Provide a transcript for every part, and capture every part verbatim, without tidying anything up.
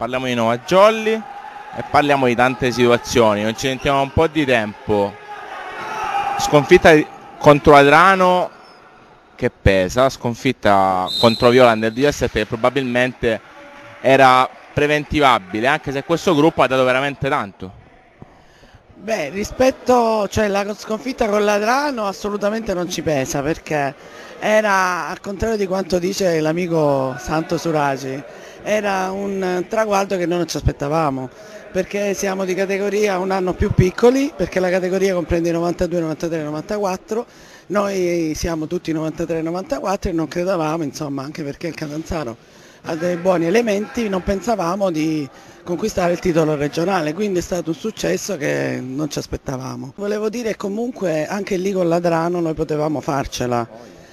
parliamo di Nova Jolly e parliamo di tante situazioni, non ci sentiamo un po' di tempo. Sconfitta contro Adrano che pesa, sconfitta contro Viola nel diciassette che probabilmente era preventivabile, anche se questo gruppo ha dato veramente tanto. Beh, rispetto, cioè la sconfitta con l'Adrano assolutamente non ci pesa perché era, al contrario di quanto dice l'amico Santo Suraci, era un traguardo che noi non ci aspettavamo perché siamo di categoria un anno più piccoli, perché la categoria comprende i novantadue, novantatré, novantaquattro, noi siamo tutti novantatré, novantaquattro e non credevamo, insomma, anche perché il Catanzaro ha dei buoni elementi, non pensavamo di conquistare il titolo regionale, quindi è stato un successo che non ci aspettavamo. Volevo dire comunque anche lì con l'Adrano noi potevamo farcela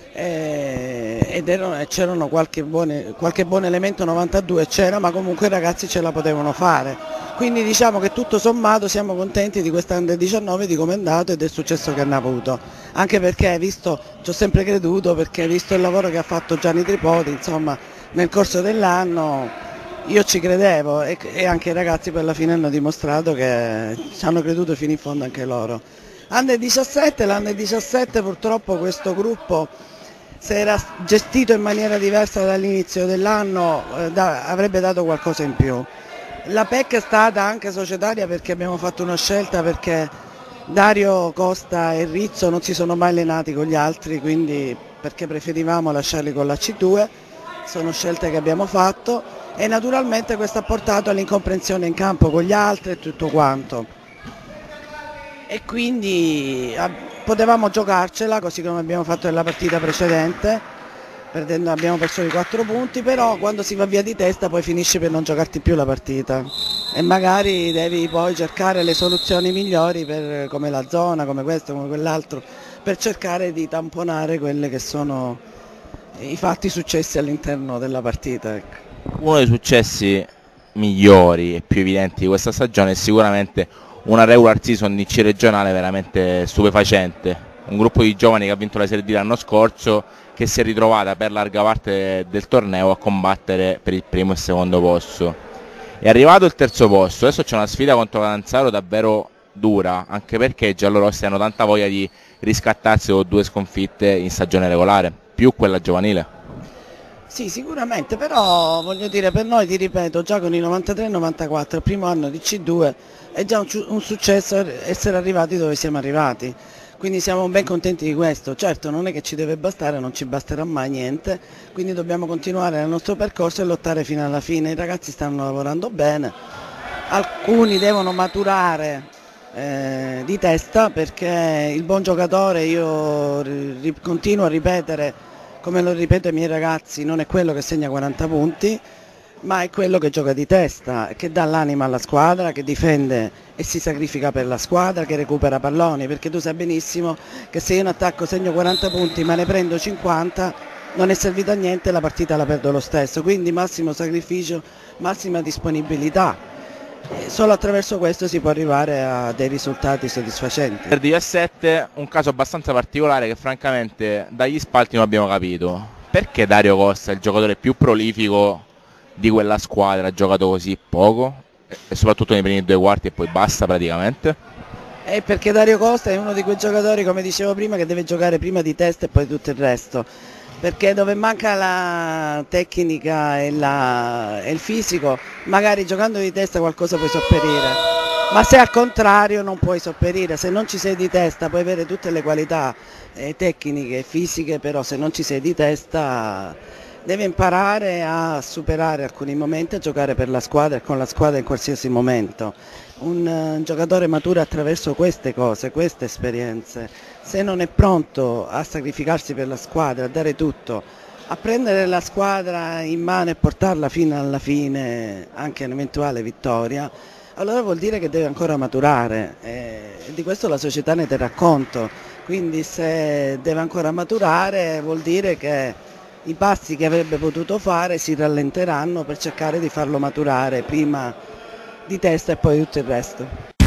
e, ed erano, c'erano qualche, buone, qualche buon elemento novantadue c'era, ma comunque i ragazzi ce la potevano fare. Quindi diciamo che tutto sommato siamo contenti di quest'Under diciannove, di come è andato e del successo che hanno avuto. Anche perché visto, ci ho sempre creduto, perché visto il lavoro che ha fatto Gianni Tripodi, insomma, nel corso dell'anno io ci credevo e, e anche i ragazzi per la fine hanno dimostrato che ci hanno creduto fino in fondo anche loro. Under diciassette, l'Under diciassette purtroppo questo gruppo, se era gestito in maniera diversa dall'inizio dell'anno, eh, da, avrebbe dato qualcosa in più. La P E C è stata anche societaria perché abbiamo fatto una scelta, perché Dario Costa e Rizzo non si sono mai allenati con gli altri, quindi perché preferivamo lasciarli con la C due, sono scelte che abbiamo fatto e naturalmente questo ha portato all'incomprensione in campo con gli altri e tutto quanto. E quindi potevamo giocarcela così come abbiamo fatto nella partita precedente, perdendo, abbiamo perso i quattro punti, però quando si va via di testa poi finisci per non giocarti più la partita e magari devi poi cercare le soluzioni migliori per, come la zona, come questo, come quell'altro, per cercare di tamponare quelle che sono i fatti successi all'interno della partita. Ecco. Uno dei successi migliori e più evidenti di questa stagione è sicuramente una regular season di C regionale veramente stupefacente. Un gruppo di giovani che ha vinto la Serie D l'anno scorso, che si è ritrovata per larga parte del torneo a combattere per il primo e secondo posto. È arrivato il terzo posto, adesso c'è una sfida contro Catanzaro davvero dura, anche perché i giallorossi hanno tanta voglia di riscattarsi con due sconfitte in stagione regolare, più quella giovanile. Sì, sicuramente, però voglio dire, per noi, ti ripeto, già con i novantatré novantaquattro, il primo anno di C due, è già un, un successo essere arrivati dove siamo arrivati. Quindi siamo ben contenti di questo. Certo, non è che ci deve bastare, non ci basterà mai niente, quindi dobbiamo continuare nel nostro percorso e lottare fino alla fine. I ragazzi stanno lavorando bene, alcuni devono maturare eh, di testa, perché il buon giocatore, io ri, continuo a ripetere, come lo ripeto ai miei ragazzi, non è quello che segna quaranta punti, ma è quello che gioca di testa, che dà l'anima alla squadra, che difende e si sacrifica per la squadra, che recupera palloni, perché tu sai benissimo che se io in attacco segno quaranta punti ma ne prendo cinquanta non è servito a niente, la partita la perdo lo stesso, quindi massimo sacrificio, massima disponibilità. E solo attraverso questo si può arrivare a dei risultati soddisfacenti. Per diciassette un caso abbastanza particolare che francamente dagli spalti non abbiamo capito. Perché Dario Costa, il giocatore più prolifico di quella squadra, ha giocato così poco e soprattutto nei primi due quarti e poi basta praticamente? È perché Dario Costa è uno di quei giocatori, come dicevo prima, che deve giocare prima di testa e poi tutto il resto, perché dove manca la tecnica e, la, e il fisico, magari giocando di testa qualcosa puoi sopperire, ma se al contrario non puoi sopperire, se non ci sei di testa puoi avere tutte le qualità eh, tecniche e fisiche, però se non ci sei di testa deve imparare a superare alcuni momenti, a giocare per la squadra e con la squadra in qualsiasi momento. Un, un giocatore matura attraverso queste cose, queste esperienze. Se non è pronto a sacrificarsi per la squadra, a dare tutto, a prendere la squadra in mano e portarla fino alla fine, anche un'eventuale vittoria, allora vuol dire che deve ancora maturare e di questo la società ne terrà conto. Quindi se deve ancora maturare vuol dire che i passi che avrebbe potuto fare si rallenteranno per cercare di farlo maturare prima di testa e poi tutto il resto.